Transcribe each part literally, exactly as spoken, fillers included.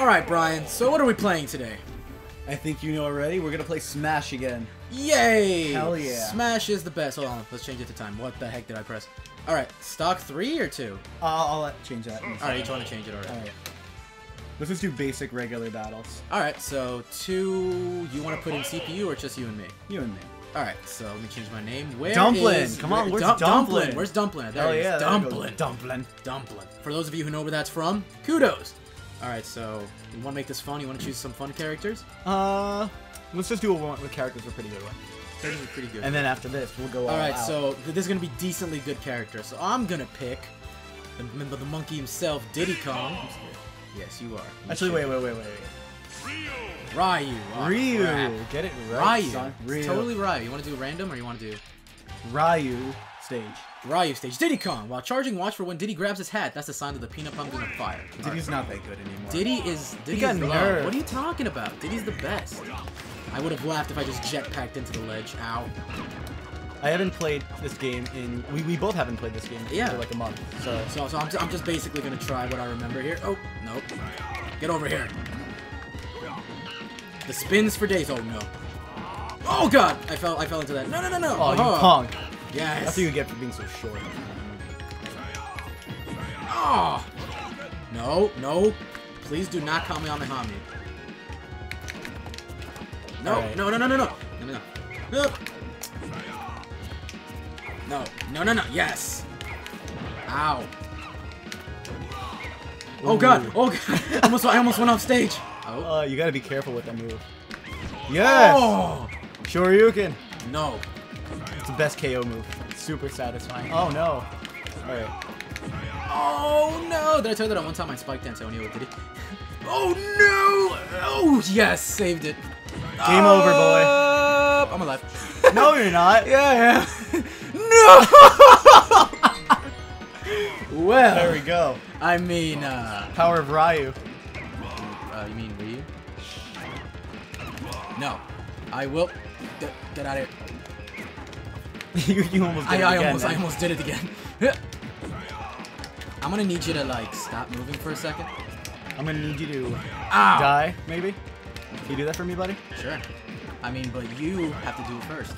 Alright, Brian, so what are we playing today? I think you know already. We're gonna play Smash again. Yay! Hell yeah. Smash is the best. Hold on, let's change it to time. What the heck did I press? Alright, stock three or two? Uh, I'll let change that. Alright, each want to change it already. Alright. Let's just do basic, regular battles. Alright, so two... You want to put in C P U or just you and me? You and me. Alright, so let me change my name. Where Dumplin'! is- Come on, where- where's Dum- Dumplin'? Where's Dumplin? There Hell he is. yeah, there it goes. Dumplin. Dumplin'. Dumplin. For those of you who know where that's from, kudos! Alright, so you want to make this fun? You want to choose some fun characters? Uh, let's just do what we want with characters we're pretty good with. Characters are pretty good. And then after this, we'll go all Alright, out. so this is going to be decently good characters. So I'm going to pick the, the, the monkey himself, Diddy Kong. Yes, you are. You Actually, should. wait, wait, wait, wait, wait. Ryu. Oh, Ryu. crap. Get it right, Ryu. son. It's Ryu. totally Ryu. You want to do random or you want to do... Ryu stage. Ryu stage. Diddy Kong. While charging, watch for when Diddy grabs his hat. That's the sign that the peanut pumpkin on fire. Diddy's not that good anymore. Diddy is Diddy got is love. nerfed. What are you talking about? Diddy's the best. I would have laughed if I just jetpacked into the ledge. Ow. I haven't played this game in... We, we both haven't played this game Yeah. for like a month, so... So, so I'm, I'm just basically gonna try what I remember here. Oh, nope. Get over here. The spins for days. Oh no. Oh god! I fell. I fell into that. No, no, no, no. Oh, you Uh-huh. punk. Yes. That's what you get for being so short. Oh. No, no. Please do not Kamehameha me. No, Alright. no, no, no, no, no, no, no, no. No, no, no, no. Yes. Ow. Oh god. Oh god. I almost, I almost went off stage. Oh. Uh, you gotta be careful with that move. Yes! Oh. Shoryuken! No. It's the best K O move. It's super satisfying. Oh no. Alright. Oh no! Did I tell you that at one time I spiked dance? I only with Diddy. Oh no! Oh yes, saved it. Game over, boy. Uh, I'm alive. No, you're not. Yeah, yeah. No! Well, There we go. I mean, uh, Power of Ryu. uh, you mean Ryu? No, I will. Get, get out of here. you, you almost did I, it I again, almost, I man. almost did it again. I'm gonna need you to like stop moving for a second. I'm gonna need you to Ow! die, maybe? Can you do that for me, buddy? Sure. I mean, but you have to do it first.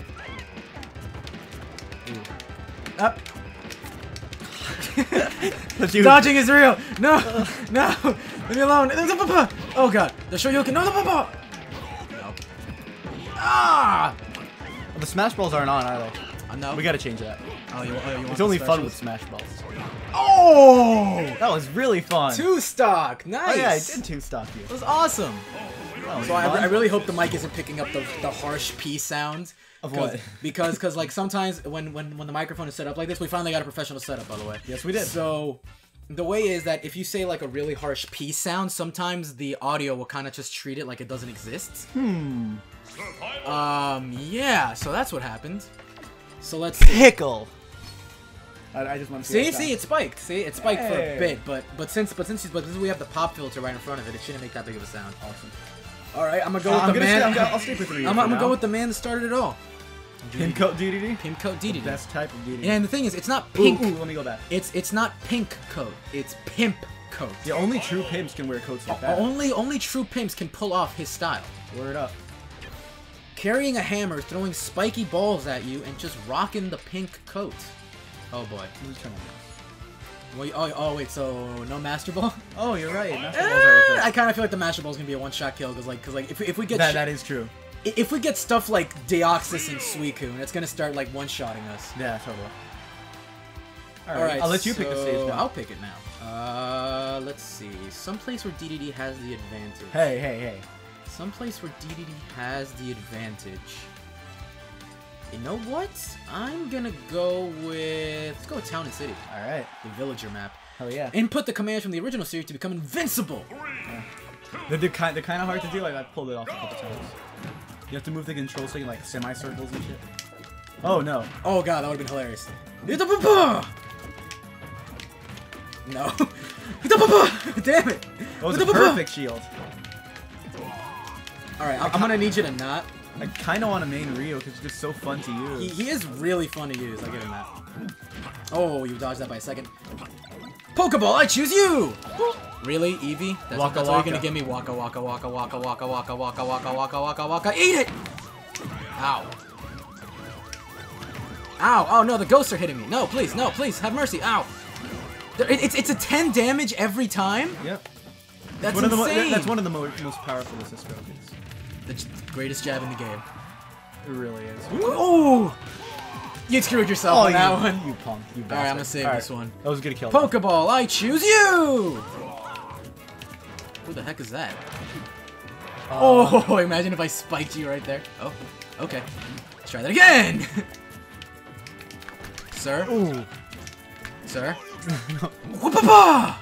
Ooh. Up. Let's do Dodging is real. No, no. Leave me alone. Oh god. The Shoryuken. No, no, no, no. No. Ah. The Smash Balls aren't on, are they? Uh, no. We gotta change that. Oh, you, oh, you want It's the only fun specials? with Smash Balls. Oh. That was really fun. Two stock. Oh Nice. yeah, I did two stock you. It was awesome. That was So I, fun. I really hope the mic isn't picking up the, the harsh P sound. Of 'Cause- what? Because, cause like sometimes when, when, when the microphone is set up like this, we finally got a professional setup, by the way. Yes, we did. So the way is that if you say like a really harsh P sound, sometimes the audio will kind of just treat it like it doesn't exist. Hmm. Um, yeah, so that's what happened. So let's see. Pickle. I, I just want to See, see, it spiked. See, it spiked for a Yay. bit, but but since but since but since we have the pop filter right in front of it, it shouldn't make that big of a sound. Awesome. All right, I'm gonna go Uh, with I'm the gonna man. stay- I'm gonna- I'll stick with Ryu I'm, for I'm gonna now. go with the man that started it all. Pimcoat D D D? Pimcoat D D D. Best type of D D D. And the thing is, it's not Ooh, pink. ooh, let me go back. It's it's not pink coat. It's pimp coat. The only true pimps can wear coats like that. Only only true pimps can pull off his style. Word up. Carrying a hammer, throwing spiky balls at you, and just rocking the pink coat. Oh boy. Let me turn on this. Wait, oh, oh wait, so no Master Ball? Oh, you're right. Master Balls are a Eh, thing. I kind of feel like the Master Ball is gonna be a one-shot kill, cause like, cause like, if if we get That, sh- that is true. if we get stuff like Deoxys and Suicune, it's gonna start like one-shotting us. Yeah, totally. All Alright, right, I'll let you pick the so stage now. I'll pick it now. Uh, let's see. Someplace where D D D has the advantage. Hey, hey, hey. Someplace where D D D has the advantage. You know what? I'm gonna go with... Let's go with Town and City. Alright. The villager map. Hell yeah. Input the commands from the original series to become invincible! They're, they're, kind, they're kind of hard to do. Like, I pulled it off a couple times. You have to move the control stick in like semicircles and shit. Oh no. Oh god, that would've been hilarious. Ita-pa-pa! No. Ita-pa-pa! Damn it! That was a Ita-pa-pa! perfect shield. Alright, I'm gonna need you to not. I kind of want to main Ryu because it's just so fun to use. He, he is really fun to use, I'll give him that. Oh, you dodged that by a second. Pokeball, I choose you! Really, Eevee? That's, Waka that's all you're waka. gonna give me? Waka waka waka waka waka waka waka waka waka waka waka. Eat it! Ow. Ow, oh no, the ghosts are hitting me. No, please, no, please, have mercy. Ow. There- it- It's, it's a ten damage every time? Yep. That's One of the mo- insane! that's one of the mo most powerful assist trophies. The j- greatest jab in the game. It really is. Ooh! You screwed yourself on you, that one. You punk. You bastard. Alright, I'm gonna save All this one. That was a good kill. Pokeball, I choose you! Who the heck is that? Uh, Oh, imagine if I spiked you right there. Oh, okay. Let's try that again! Sir? Ooh. Sir? Whoopapa!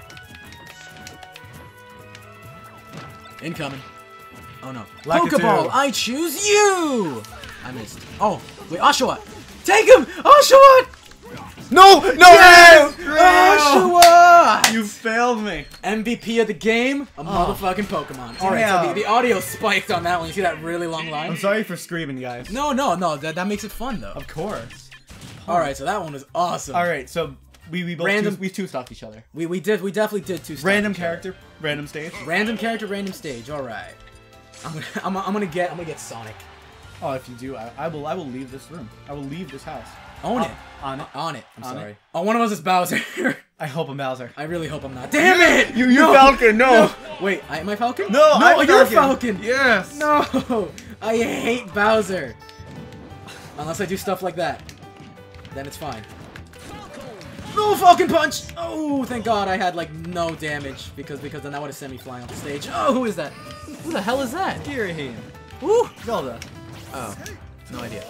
Incoming. Oh no. Lakitu. Pokeball, I choose you! I missed. Oh, wait, Oshawott! Take him! Oshawott! No! No! Yes! Yes! Oshawott! You failed me. M V P of the game, a motherfucking Pokemon. Alright, so Damn. the, the audio spiked on that one. You see that really long line? I'm sorry for screaming, guys. No, no, no. That, that makes it fun, though. Of course. Alright, so that one was awesome. All right, so we we both Random- two, we two stopped each other. We, we did, we definitely did two Random stop each other. character, random stage. Random character, random stage. Alright. I'm gonna, I'm, I'm gonna get, I'm gonna get Sonic. Oh, if you do, I, I will I will leave this room. I will leave this house. Own On- it. On it. On it. I'm On sorry. it. Oh, one of us is Bowser. I hope I'm Bowser. I really hope I'm not. Damn it! You, you No! Falcon, no! Wait, I, am I Falcon? No, no, I'm you're Falcon. Falcon. Yes! No, I hate Bowser. Unless I do stuff like that, then it's fine. No Falcon Punch! Oh, thank God I had like no damage because because then I would have sent me flying off the stage. Oh, who is that? Who the hell is that? Girahim. Ooh. Zelda. Oh, no idea.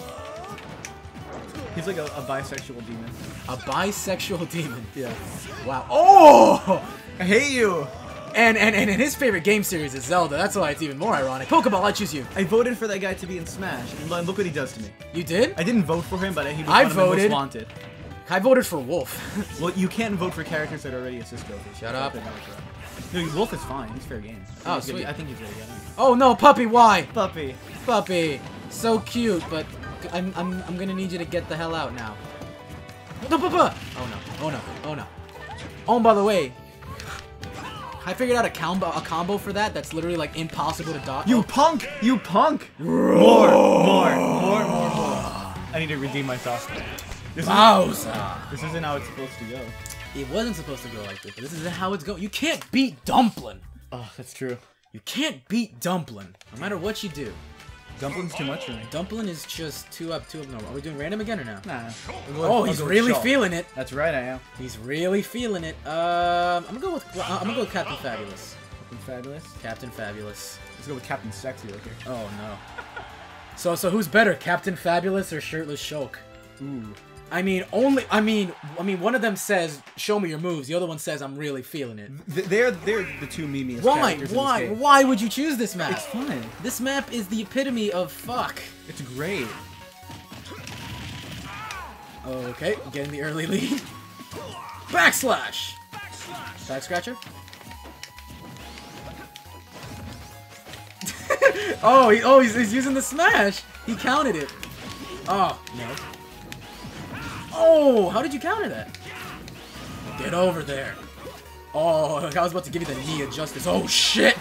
He's like a, a bisexual demon. A bisexual demon. Yeah. Wow. Oh! I hate you! And, and and and his favorite game series is Zelda. That's why it's even more ironic. Pokeball, I choose you. I voted for that guy to be in Smash, and lo- look what he does to me. You did? I didn't vote for him, but he was I one of the most voted. wanted. I voted for Wolf. Well, you can't vote for characters that are already assist trophies. Shut up. No, Wolf is fine. He's fair game. I think Oh, he's gonna- sweet. I think he's really good. Oh no, puppy! Why? Puppy. Puppy, so cute, but I'm I'm I'm gonna need you to get the hell out now. No, papa! Oh no! Oh no! Oh no! Oh, and by the way, I figured out a combo a combo for that. That's literally like impossible to dodge. You punk! You punk! More, more, more, more, more. I need to redeem myself. This, is, Bowser! this isn't how it's supposed to go. It wasn't supposed to go like this, but this is how it's going. You can't beat Dumplin'. Oh, that's true. You can't beat Dumplin', no matter what you do. Dumpling's too much for me. Dumplin' is just two up, two up. No, are we doing random again or no? Nah. Oh, he's really feeling it. That's right, I am. He's really feeling it. Um, I'm gonna go with well, I'm gonna go with Captain Fabulous. Captain Fabulous. Captain Fabulous. Let's go with Captain Sexy right here. Oh no. So so who's better, Captain Fabulous or Shirtless Shulk? Ooh. I mean, only I mean I mean one of them says, "Show me your moves." The other one says, "I'm really feeling it." Th they're they're the two memeiest Why? characters Why? in this game. Why would you choose this map? It's fun. This map is the epitome of fuck. It's great. Okay, getting the early lead. Backslash! Back scratcher? oh, he, oh he's, he's using the smash! He counted it. Oh, no. Oh, how did you counter that? Get over there. Oh, I was about to give you the knee of justice. Oh, shit!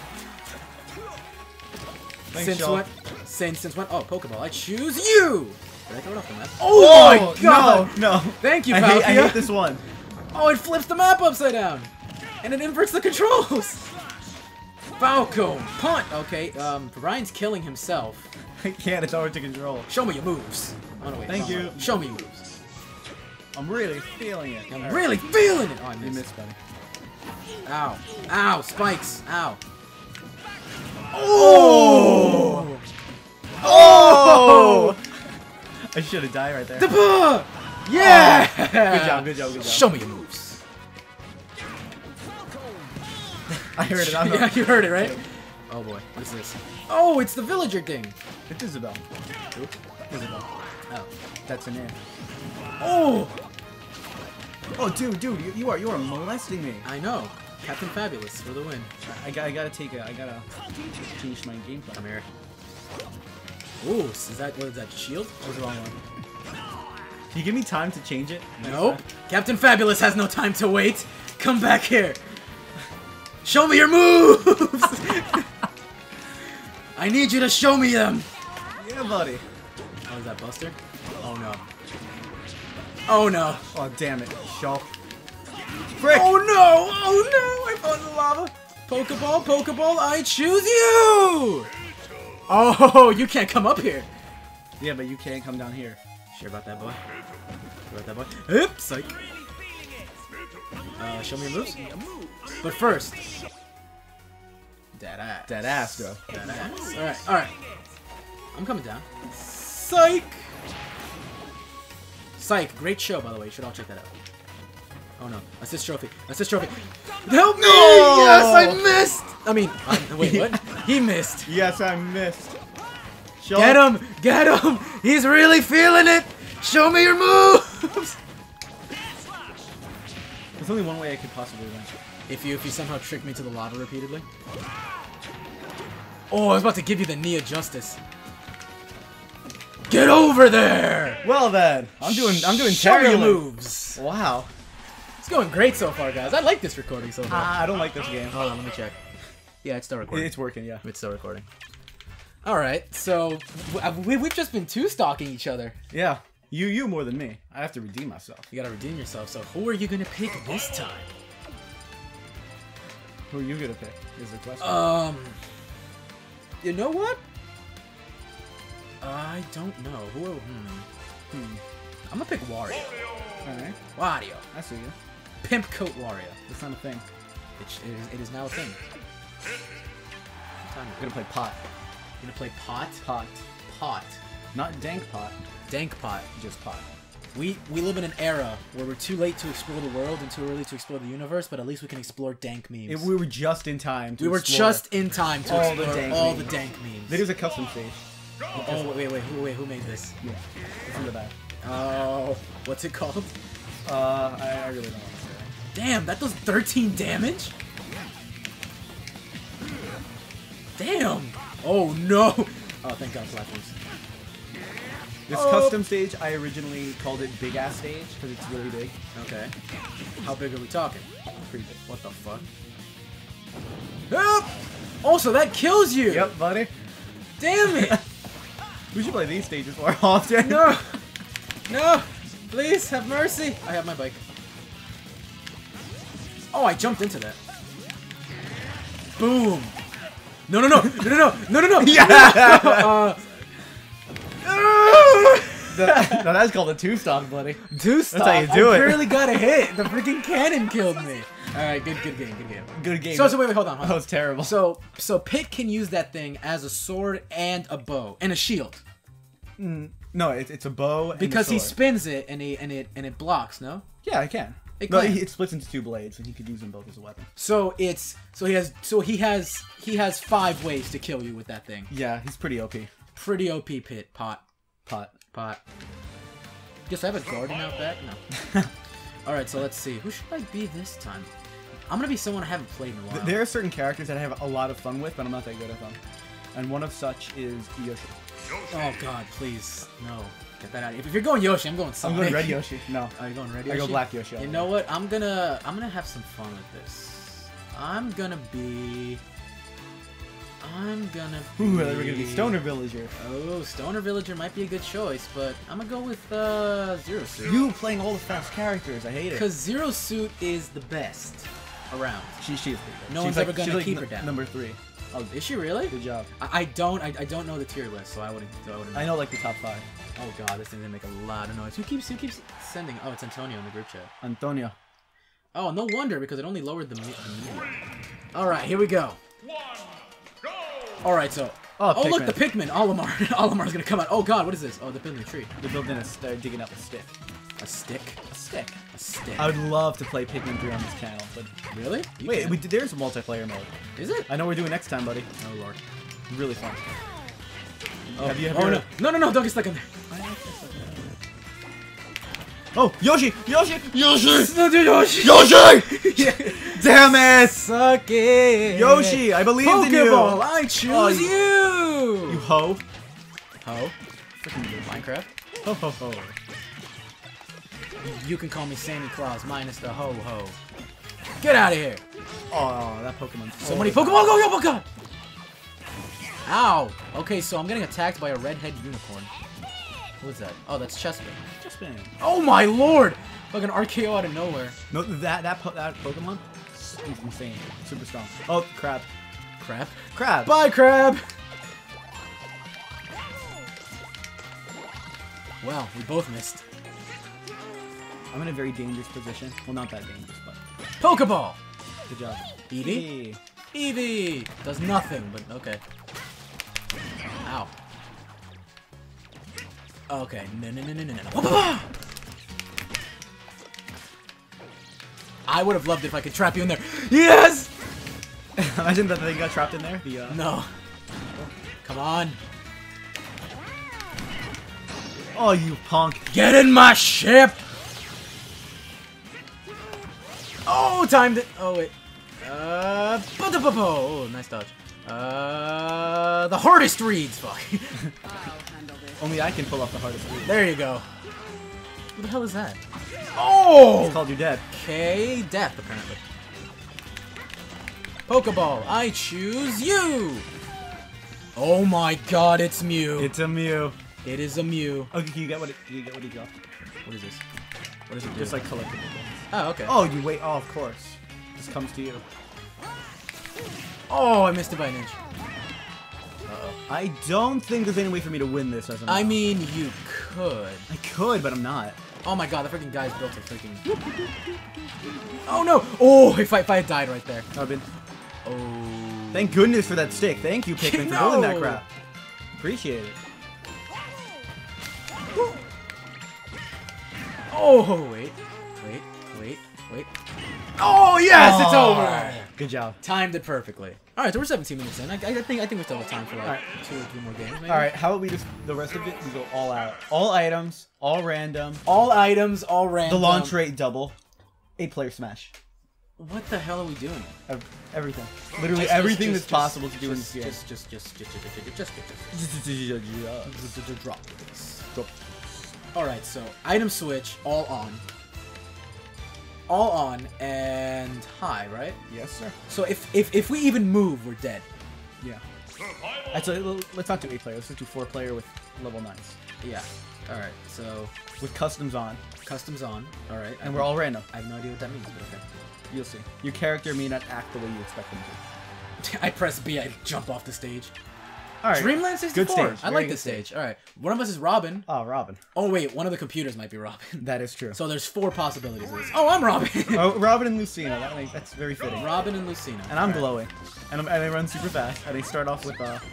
Thanks, since Shulk. when? Since, since when? Oh, Pokeball, I choose you! Did I throw it off the map? Oh, Oh, my god! No, no. Thank you, I hate, I Palkia. hate this one. Oh, it flips the map upside down! And it inverts the controls! Falco, punt! Okay, um, Ryan's killing himself. I can't. It's hard to control. Show me your moves. Oh, no, wait, Thank wrong you. one. Show me your moves. I'm really feeling it. I'm All right. really feeling it! Oh, I You missed. missed, buddy. Ow. Ow, spikes. Ow. Oh! Oh! I should have died right there. Dapa! Yeah! Good job, good job, good job. Show me your moves. I heard it. I'm yeah, not. you heard it, right? Oh boy, what is this? Oh, it's the villager thing. It's Isabel. Oop. Isabel. Oh. That's an name. Oh! Oh, dude, dude, you, you are you are molesting me. I know. Captain Fabulous for the win. I, I, got, I gotta take a. I gotta change my gameplay. Come here. Ooh, is that what is that? Shield? That was the wrong one. Can you give me time to change it? next Nope. time? Captain Fabulous has no time to wait. Come back here. Show me your moves. I need you to show me them. Yeah, buddy. Oh, is that Buster? Oh no. Oh no. Oh, damn it. Show. Frick! Oh no! Oh no! I fell in the lava. Pokeball, Pokeball, I choose you! Oh, you can't come up here. Yeah, but you can't come down here. Sure about that, boy? Sure about that, boy? Oops, psych. Uh, show me your moves. But first, dead ass. Dead ass, bro. Dead ass. All right, all right. I'm coming down. Psych. Psych. Great show, by the way. You should all check that out. Oh no! Assist trophy. Assist trophy. Help me! No! Yes, I missed. I mean, I, wait, what? He missed. Yes, I missed. Show Get him! Get him! He's really feeling it! Show me your moves! There's only one way I could possibly win. If you if you somehow trick me to the lava repeatedly. Oh, I was about to give you the knee of justice. Get over there! Well then, I'm doing I'm doing Show your terrible moves. Wow. It's going great so far, guys. I like this recording so far. Ah, I don't like this game. Hold on, let me check. Yeah, it's still recording. It's working, yeah. It's still recording. Alright, so we, we've just been two-stalking each other. Yeah. You you more than me. I have to redeem myself. You gotta redeem yourself, so who are you gonna pick this time? Who are you gonna pick? Is the question. Um... You know what? I don't know. Who? Hmm. Hmm. I'm gonna pick Wario. Alright. Wario. I see you. Pimp Coat Wario. That's not a thing. It, it, is, it is now a thing. Time I'm gonna play pot. You gonna play Pot? Pot. Pot. Not dank pot. Dank Pot. Just pot. We we live in an era where we're too late to explore the world and too early to explore the universe, but at least we can explore dank memes. It, we were just in time to we were explore just in time to all the explore dank all memes. the dank memes. There's a custom stage. Oh wait, wait, wait, who, wait, who made this? Yeah. It's in the back. Oh, what's it called? Uh, I, I really don't want to say that. Damn, that does thirteen damage? Damn! Oh no! Oh, thank God, platforms. This Oh. custom stage, I originally called it Big Ass Stage because it's really big. Okay. How big are we talking? Pretty big. What the fuck? Help! Also, that kills you! Yep, buddy. Damn it! We should play these stages more often. No! No! Please, have mercy! I have my bike. Oh, I jumped into that. Boom! No, no, no! No, no, no! No, no, no! Yeah! uh, The- no, that's called a two-stock, buddy. Two stop. how you do I it. barely got a hit. The freaking cannon killed me. All right, good, good game, good game. Good game. So, so wait, wait, hold on, hold That on. was terrible. So, so Pit can use that thing as a sword and a bow and a shield No, it, it's a bow and because a he sword. spins it and he and it and it blocks. No. Yeah, I can. It no, can. it, it splits into two blades, and he could use them both as a weapon. So it's so he has so he has he has five ways to kill you with that thing. Yeah, he's pretty O P. Pretty O P. Pit pot Pot. pot. Guess I have a garden out back. No. All right, so let's see. Who should I be this time? I'm gonna be someone I haven't played in a while. There are certain characters that I have a lot of fun with, but I'm not that good at them. And one of such is Yoshi. Oh God, please no. Get that out. If you're going Yoshi, I'm going I'm Sonic. going Red Yoshi. No. Are you going Red I Yoshi? go Black Yoshi. You know what? I'm gonna I'm gonna have some fun with this. I'm gonna be. I'm gonna be. Ooh, we're gonna be Stoner Villager. Oh, Stoner Villager might be a good choice, but I'm gonna go with uh, Zero Suit. You playing all the fast characters. I hate it. Because Zero Suit is the best around. She, she's pretty good. No She's one's like, ever gonna she's like keep n- her down. Number three. Oh, is she really? Good job. I, I don't. I, I don't know the tier list, so I wouldn't. So I wouldn't. I know like the top five. Oh God, this thing's gonna make a lot of noise. Who keeps? Who keeps sending? Oh, it's Antonio in the group chat. Antonio. Oh, no wonder, because it only lowered the, me the medium. Alright, here we go. Alright, so... Oh, Oh, look, Pikmin. the Pikmin! Olimar. Olimar's gonna come out. Oh god, what is this? Oh, the Pikmin tree. They're building a, they're digging up a stick. A stick? A stick. A stick. I would love to play Pikmin three on this channel, but Really? You wait, can. we, there's a multiplayer mode. Is it? I know we're doing next time, buddy. Oh lord. Really fun. Oh, Have you oh ever- no. No, no, no, don't get stuck in there. Oh, Yoshi! Yoshi! Yoshi! No, dude, Yoshi! Yoshi! Damn it! Suck it! Yoshi, I believed in you! Pokeball, I choose Oh, you! You hoe. Ho? Freaking Minecraft? Ho ho ho. You can call me Santa Claus minus the ho ho. Get out of here. Oh, that Pokemon. So many Pokemon. Go, oh my god. Ow. Okay, so I'm getting attacked by a redhead unicorn. What is that? Oh, that's Chespin. Chespin. Oh my lord. Like an R K O out of nowhere. No, that that po that Pokemon is insane. Super strong. Oh, crab. Crab. Crab. Bye, crab. Wow, we both missed. I'm in a very dangerous position. Well, not that dangerous, but... Pokeball! Good job. Eevee? Eevee! Does nothing, but okay. Ow. Okay. No, no, no, no, no, no. I would have loved it if I could trap you in there. Yes! Imagine that they got trapped in there. The, uh... No. Come on. Oh, you punk. Get in my ship! Oh, timed it. Oh, wait. Uh, oh, nice dodge. Uh, the hardest reads. Fuck. Only I can pull off the hardest read. There you go. What the hell is that? Oh! It's called You're Dead. Okay, death, apparently. Pokeball, I choose you! Oh my god, it's Mew. It's a Mew. It is a Mew. Okay, can you get what it, can you get what he got? What is this? What is it do? Just like collectible things. Oh, okay. Oh, you wait. Oh, of course. This comes to you. Oh, I missed it by an inch. Uh-oh. I don't think there's any way for me to win this as a I mean, you could. I could, but I'm not. Oh my god, the freaking guy's built a freaking... Oh no! Oh, if I, if I had died right there. I've been... Oh. Thank goodness for that stick. Thank you, Pikmin, for No! building that crap. Appreciate it. Oh, wait. Wait, wait, wait. Oh, yes! Oh, it's over! Good job. Timed it perfectly. Alright, so we're seventeen minutes in. I, I think I think we still have time for like Right. two or three more games, maybe. Alright, how about we just... The rest of it, we go all out. All items, all random. All items, all random. The launch rate double. Eight player smash. What the hell are we doing? Ev everything. Literally Just- everything just- that's just- possible to do in this just, game. just, just, just, just, just, just, just, just, just, just, just drop this. Drop. Alright, so item switch, all on. All on and high, right? Yes, sir. So if if if we even move, we're dead. Yeah. Actually, let's not do eight player. Let's just do four player with level nines. Yeah. Alright, so With customs on. customs on. Alright. And we're all random. I have no idea what that means, but okay. You'll see. Your character may not act the way you expect them to. I press B, I jump off the stage. Alright. Dreamland sixty-four. Good stage. I Very like good this stage. Alright. One of us is Robin. Oh, Robin. Oh wait, one of the computers might be Robin. That is true. So there's four possibilities of this. Oh, I'm Robin! Oh, Robin and Lucina. That makes, that's very fitting. Robin and Lucina. And I'm Alright. glowing. And, I'm, and they run super fast. And they start off with, uh...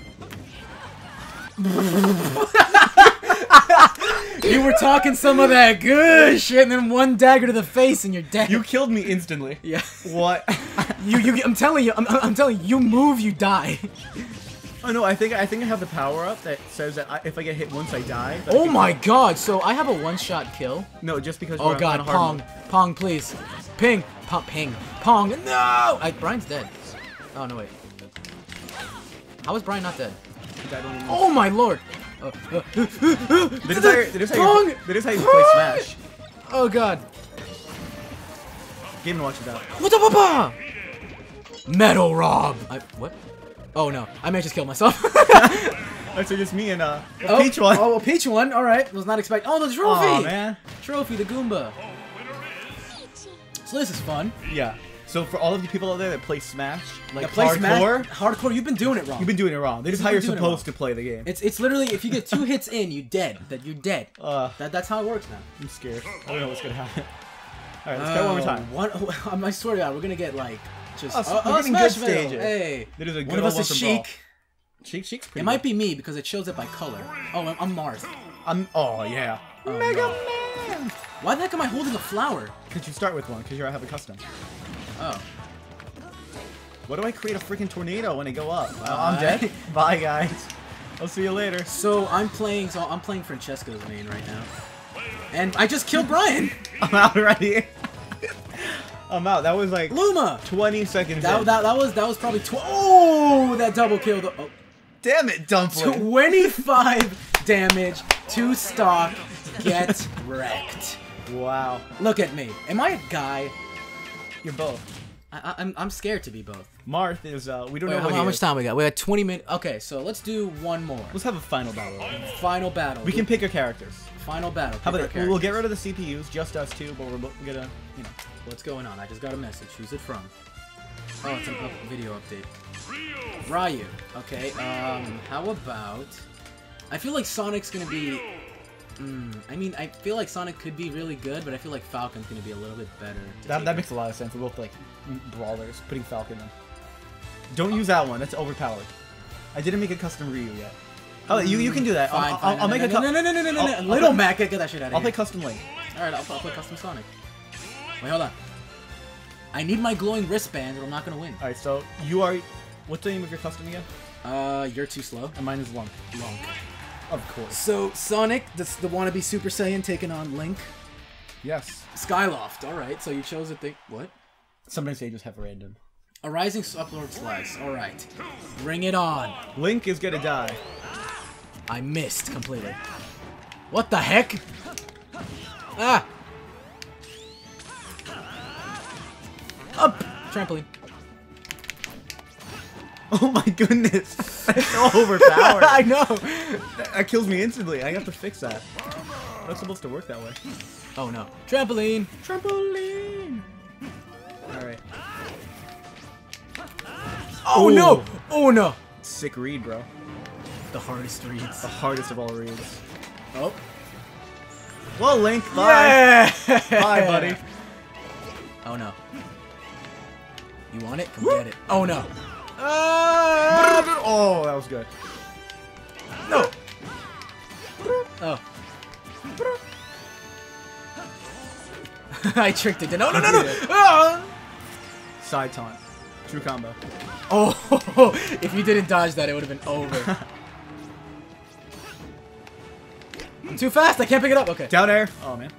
You were talking some of that good shit, and then one dagger to the face, and you're dead. You killed me instantly. Yeah. What? you, you, I'm telling you, I'm, I'm telling you, you move, you die. Oh no, I think I think I have the power up that says that I, if I get hit once, I die. but I Oh think- my god, so I have a one-shot kill. No, just because. Oh we're god, on hard Pong. mode. Pong, please. Ping. Pong, ping. Pong. No! I, Brian's dead. Oh, no, wait. How is Brian not dead? He died only once. Oh my lord! Uh, uh, That is how you- that is how Pong! you- that is how you play Smash. Oh god. Game and watch it out. What the papa? Metal Rob! I, what? Oh no, I may have just killed myself. That's just me and uh, a oh, Peach one. Oh, a Peach one, alright. Was not expecting. Oh, the trophy! Aw, man. Trophy, the Goomba. So this is fun. Yeah. So for all of you people out there that play Smash, like That plays Smash- hardcore, hardcore, you've been doing it wrong. you've been doing it wrong. This is You've how been you're doing it supposed wrong. to play the game. It's it's literally if you get two hits in, you dead. That you're dead. Uh, That that's how it works now. I'm scared. I don't know what's gonna happen. All right, let's try one more time. One, oh, I swear to God, we're gonna get like just Oh, so oh, we're oh, getting Smash good Metal. stages. Hey, That is a good one of us old is one from Brawl. Sheik. Sheik, Sheik's pretty It might be me because it shows it by color. Oh, I'm, I'm Mars. I'm. Oh yeah. Oh, Mega no. Man. Why the heck am I holding a flower? Because you start with one. Because you have a custom. Oh. What do I create a freaking tornado when I go up? Uh, Bye. I'm dead. Bye guys. I'll see you later. So I'm playing. So I'm playing Francesco's main right now, and I just killed Brian. I'm out already. I'm out. That was like Luma. twenty seconds. That, in. that that was that was probably tw oh that double kill. The, oh. Damn it, Dumpling. twenty-five damage to stock. Get wrecked. Wow. Look at me. Am I a guy? You're both. I, I'm I'm scared to be both. Marth is uh we don't Wait, know how, what how he much is. time we got? We got twenty minutes. Okay, so let's do one more. Let's have a final battle. Final battle. We can pick our characters. Final battle. How Pick about our it? We'll get characters. rid of the C P Us, just us two, but we're bo- we're gonna, you know. What's going on? I just got a message. Who's it from? Oh, it's an up video update. Ryu. Okay. Um. How about? I feel like Sonic's gonna be. Mm, I mean, I feel like Sonic could be really good, but I feel like Falcon's gonna be a little bit better. to That, take that it. makes a lot of sense. We're both like brawlers. Putting Falcon in. Don't use that one. That's overpowered. I didn't make a custom Ryu yet. Oh, you you can do that. Fine, I'll, fine. I'll, I'll no, make no, a. cu- no, no, no, no, no, no, I'll- no. I'll Little play- Mac, get that shit out of I'll here. play custom Link. All right, I'll, I'll play custom Sonic. Wait, hold on. I need my glowing wristband, or I'm not gonna win. All right, so you are. What's the name of your custom again? Uh, you're too slow. And mine is Lunk. Lunk. Of course. So Sonic, this the wannabe Super Saiyan, taking on Link. Yes. Skyloft. All right, so you chose a thing. What? Sometimes they just have random. A rising upward slice. All right, bring it on. Link is gonna die. I missed completely. What the heck? Ah! Up! Trampoline. Oh my goodness. That's so overpowered. I know! That, that kills me instantly. I have to fix that. That's supposed to work that way. Oh no. Trampoline! Trampoline. All right. Oh Ooh. no! Oh no! Sick read, bro. The hardest reads. The hardest of all reads. Oh. Well, Link, bye. Yeah! Bye, buddy. Oh no. You want it? Come get it. Oh no. Ah! Oh, that was good. No! Oh. I tricked it. No, no, no, no! Ah! Side taunt. True combo. Oh, if you didn't dodge that, it would have been over. I'm too fast. I can't pick it up. Okay. Down air. Oh, man.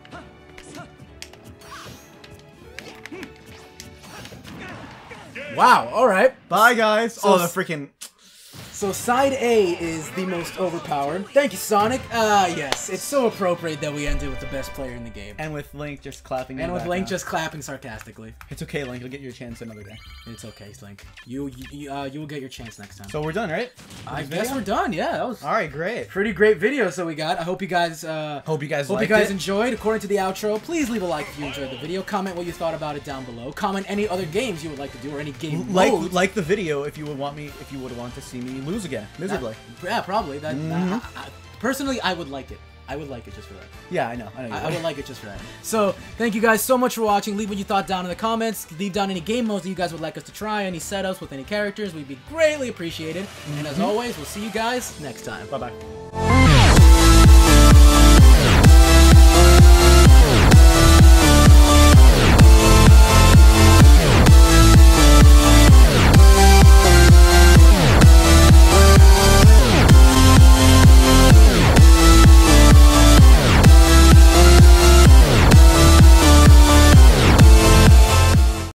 Wow. All right. Bye, guys. So oh, the s- freaking... So side A is the most overpowered. Thank you, Sonic. Ah, yes. It's so appropriate that we ended with the best player in the game. And with Link just clapping in And the with Link background. just clapping sarcastically. It's okay, Link. You'll get your chance another day. It's okay, Link. You you uh, you will get your chance next time. So we're done, right? I This guess video? we're done. Yeah, that was All right, great. pretty great video. So we got. I hope you guys. Uh, Hope you guys Hope liked you guys it. enjoyed. According to the outro, please leave a like if you enjoyed the video. Comment what you thought about it down below. Comment any other games you would like to do or any game Like modes. like the video if you would want me if you would want to see me lose again miserably. Yeah, probably. That, Mhm. I, I, personally, I would like it. I would like it just for that. Yeah, I know. I know. you I, I would. would like it just for that. So, thank you guys so much for watching. Leave what you thought down in the comments. Leave down any game modes that you guys would like us to try, any setups with any characters. We'd be greatly appreciated. And as always, we'll see you guys next time. Bye bye.